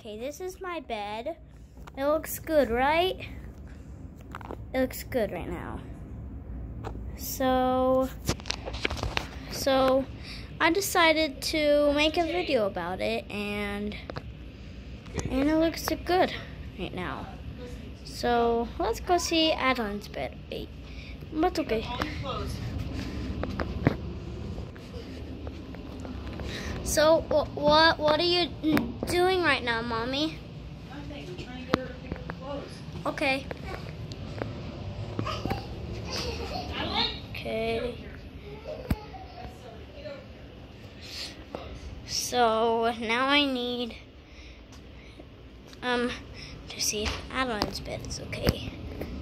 Okay, this is my bed. It looks good, right? It looks good right now. So I decided to make a video about it, and it looks good right now. So let's go see Adeline's bed. Wait, that's okay. So what are you doing right now, Mommy? Nothing. I'm trying to get her to pick up the clothes. Okay. Okay. So now I need to see if Adeline's bed is okay.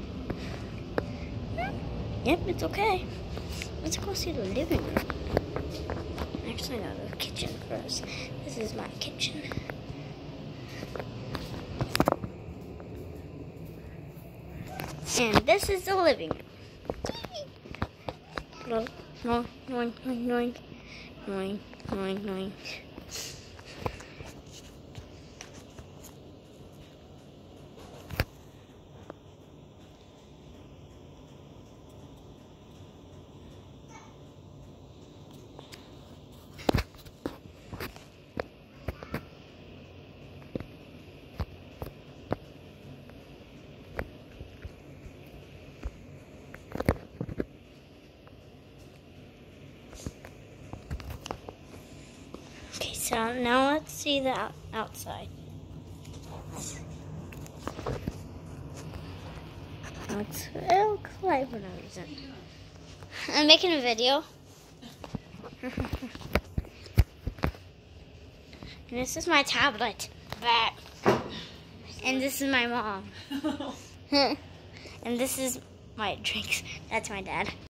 Yep, it's okay. Let's go see the living room. Actually, no, the kitchen first. This is my kitchen. And this is the living room. Noing, noing, noing, noing, noing. Okay, so now let's see the outside. It looks like for no reason. I'm making a video. And this is my tablet. And this is my mom. And this is my drinks. That's my dad.